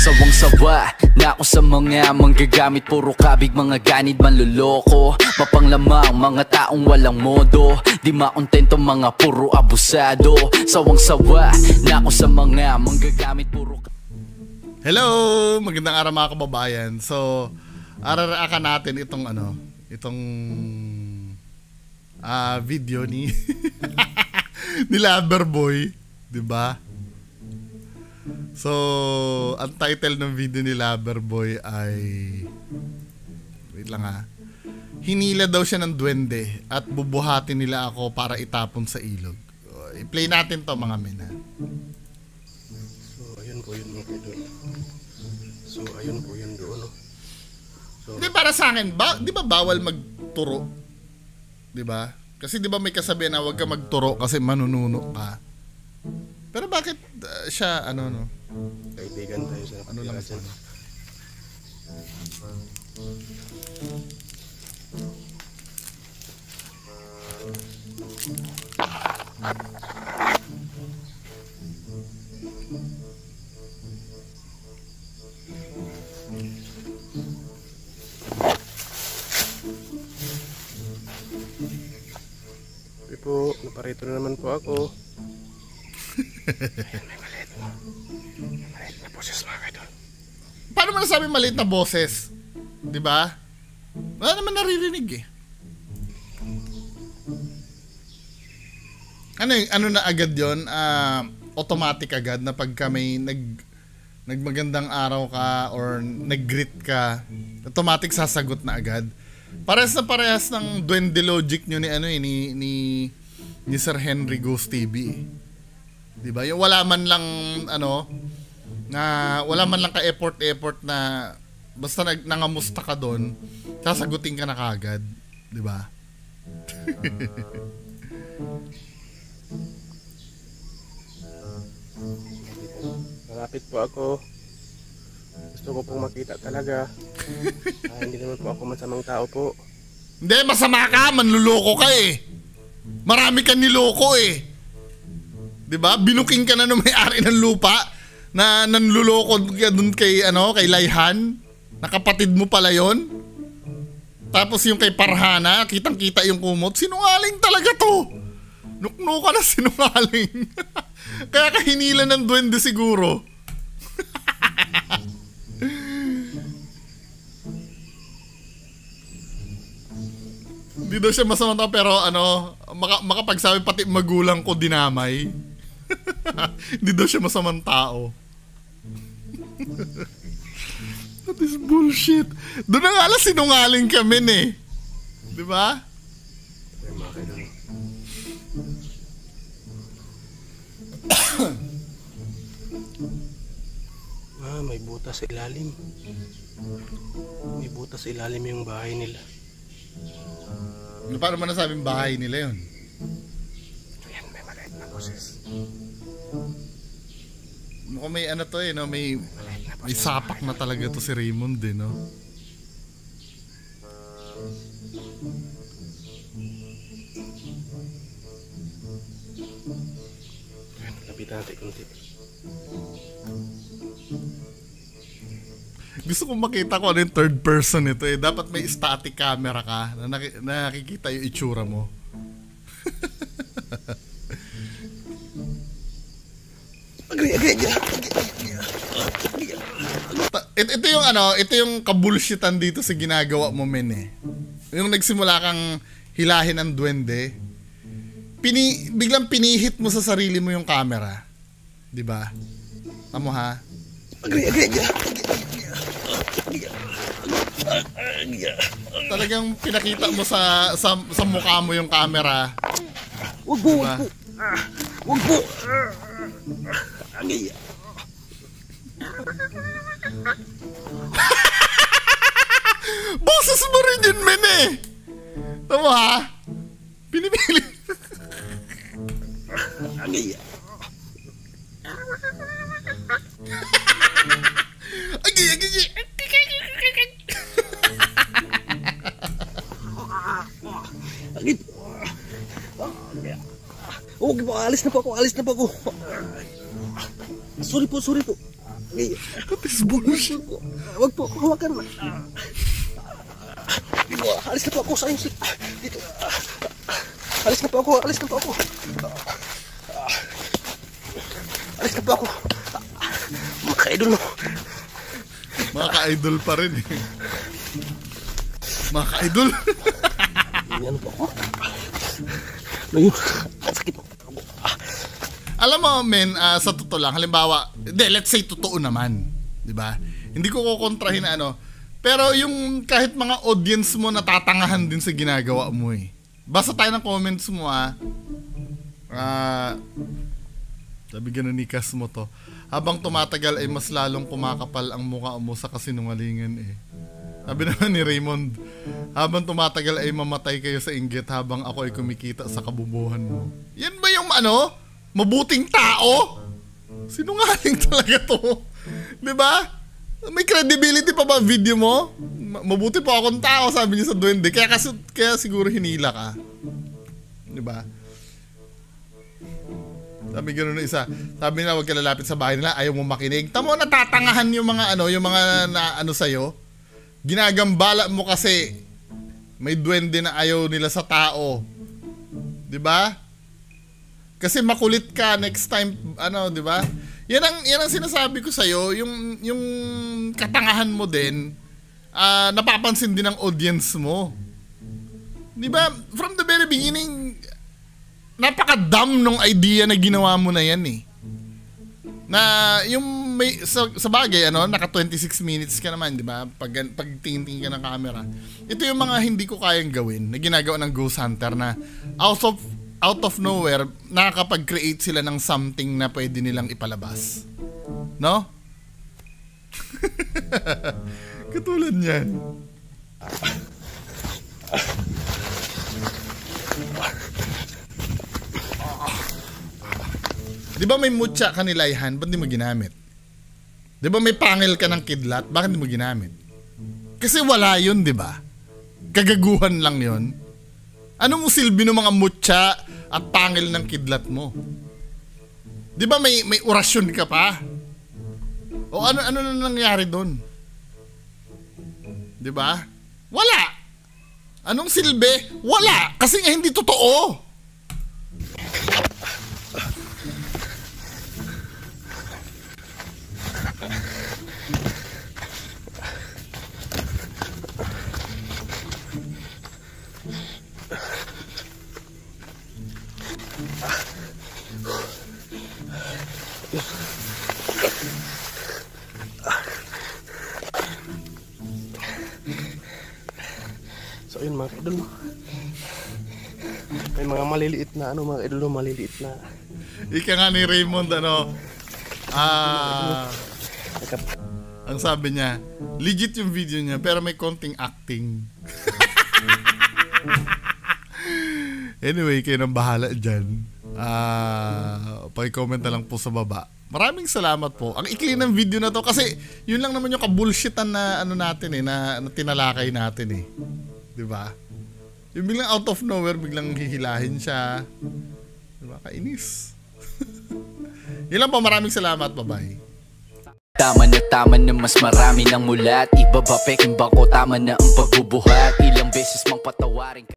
Sawang-sawa na ako sa mga manggagamit, puro kabig, mga ganid, manluloko, mapanglamang mga taong walang modo, di makontento, mga puro abusado. Sawang-sawa na ako sa mga manggagamit, puro... Hello! Magandang araw mga kababayan. So, araraakan natin itong video ni ni Loverboy, 'di ba? So, ang title ng video ni Loverboy ay, wait lang ha, hinila daw siya ng duwende at bubuhatin nila ako para itapon sa ilog. I-play natin to mga men ha. So, ayun po yun mga idol. So, ayun po yun doon. No? So, hindi, para sa akin, di ba bawal magturo? Di ba? Kasi di ba may kasabihan na huwag ka magturo kasi manununo ka. Pero bakit siya, no? Kaibigan tayo sa ano lang siya? Po, naparito na naman po ako. Ayan, may maliit na boses mga idol. Paano mo nasabi maliit na boses? Diba? Wala naman naririnig eh. Ano na agad yun? Automatic agad na pagka may nagmagandang araw ka or nag-greet ka, automatic sasagot na agad. Parehas ng duwende logic nyo ni Sir Henry Ghost TV. 'Di ba? Yung wala man lang wala man lang ka-effort na basta nangamusta ka doon, sasagutin ka na kaagad, 'di ba? Malapit po ako. Gusto ko pong makita talaga. Hindi naman po ako masamang tao po. Hindi, masama ka, manluloko ka eh. Marami kang niloko eh. 'Di ba? Binuking ka na ng may-ari ng lupa na nanluloko ka doon kay Layhan. Nakapatid mo pala 'yon. Tapos yung kay Parhana, kitang-kita yung kumot. Sinungaling talaga 'to. Nukno ka na, sinungaling. Kaya kahinila ng duwende siguro. Hindi daw siya masamang tao, pero makapagsabi pati magulang ko dinamay. Hindi daw siya masamang tao. That is bullshit. Doon na nga lang sinungaling kami eh. Di ba? May butas sa ilalim. May butas sa ilalim yung bahay nila. Paano mo nasabing bahay nila yun? Ayan, may maliit na boses. Mukhang may to no? May sapak na talaga to si Raymond no? Ayan, lapitan natin kunti. Gusto kong makita ko ano yung third person ito eh. Dapat may static camera ka na nakikita yung itsura mo. Ito yung kabulshitan dito sa ginagawa mo men eh. Yung nagsimula kang hilahin ng duwende, biglang pinihit mo sa sarili mo yung camera. 'Di ba? Tamo ha? Talagang pinakita mo sa mukha mo yung camera. Wag po, wag po. Wag po. Boses mo rin yun, men eh. Tama ha? Pinipili. Okay po, alis na po ako. Sorry po. What is bullshit? Wag po ako hawakan. Alis na po ako sa inyo. Dito. Alis na po ako. Alis na po ako. Alis na po ako. Mga ka-idol mo. Mga ka-idol pa rin eh. Mga ka-idol. Yan po ako. Ngayon, sakit mo. Alam mo, men, sa totoo lang, halimbawa, let's say totoo naman, di ba? Hindi ko kukontrahin na ano, pero yung kahit mga audience mo natatangahan din sa ginagawa mo eh. Basta tayo ng comments mo sabi ganun ni Kas mo to, habang tumatagal ay mas lalong kumakapal ang mukha mo sa kasinungalingan eh. Sabi naman ni Raymond, habang tumatagal ay mamatay kayo sa inggit habang ako ay kumikita sa kabubuhan mo. Yan ba yung mabuting tao? Sinungaling talaga to. Diba? May credibility pa ba video mo? Mabuti pa akong tao, sabi niya sa duwende. Kaya siguro hinila ka. Diba? Sabi gano'n na isa. Sabi na huwag ka lalapit sa bahay nila, ayaw mo makinig. Tamo, natatangahan yung mga yung mga sa'yo. Ginagambala mo kasi may duwende na ayaw nila sa tao. Diba? Kasi makulit ka next time, di ba? Yan ang sinasabi ko sa iyo, yung katangahan mo din, napapansin din ng audience mo. Di ba? From the very beginning, napaka-dumb nung idea na ginawa mo na yan eh. Na yung may sa bagay naka 26 minutes ka naman, di ba? Pag tingin-tingin ka ng camera. Ito yung mga hindi ko kayang gawin na ginagawa ng Ghost Hunter na out of nowhere, nakakapag-create sila ng something na pwede nilang ipalabas. No? Katulad niyan. Di ba may mutya ka ni Layhan? Ba't di mo ginamit? Di ba may pangil ka ng kidlat? Bakit di mo ginamit? Kasi wala yun, di ba? Kagaguhan lang yun. Ano mo silbi ng mga mutya at pangil ng kidlat mo? Di ba may orasyon ka pa? O ano na nangyari doon? Di ba? Wala. Anong silbi? Wala. Kasi nga hindi totoo. So yun mga idol mo. May mga maliliit na mga idol mo, maliliit na. Ika nga ni Raymond ang sabi niya, legit yung video niya pero may konting acting. Anyway, kayo nang bahala dyan. Paki-comment na lang po sa baba. Maraming salamat po. Ang ikli ng video na to kasi yun lang naman yung kabulshitan na natin na tinalakay natin eh. 'Di ba? Yung biglang out of nowhere biglang hihilahin siya. 'Di ba? Kainis. Yun lang po, maraming salamat. Bye-bye. Tama na mas marami ng mulat. Iba ba peking bako, tama na ang pagbubuhat. Ilang beses mang patawarin ka.